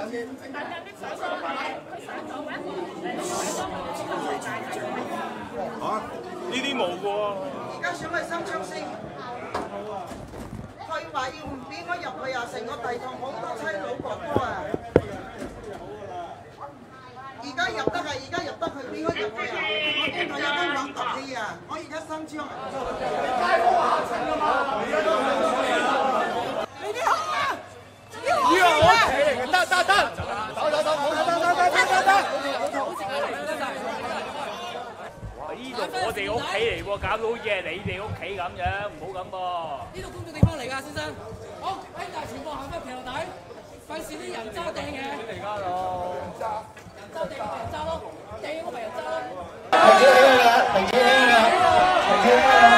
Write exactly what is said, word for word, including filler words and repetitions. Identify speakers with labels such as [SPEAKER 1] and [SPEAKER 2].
[SPEAKER 1] 呢啲冇嘅喎。
[SPEAKER 2] 而家想去深昌先，佢話要唔俾我入去啊！成個地堂好多差佬哥哥啊！而家入得係，而家入得去，俾我入去啊！我見到有間網揼氣啊！我而家深昌啊！街坊下層啊嘛！你哋好啊！呢個我屋企嚟嘅，得得得，走走走，好得得得得得得。
[SPEAKER 3] 呢度我哋屋企嚟喎，搞到好似係你哋屋企咁樣，唔好咁噃。
[SPEAKER 4] 呢度公眾地方嚟㗎，先生。好，喺大全部行翻平樓底，費事啲人揸掟嘅。
[SPEAKER 3] 嚟家咯，
[SPEAKER 4] 人揸掟咪人揸咯，掟我咪人揸咯。
[SPEAKER 5] 停車啦！停車啦！停車啦！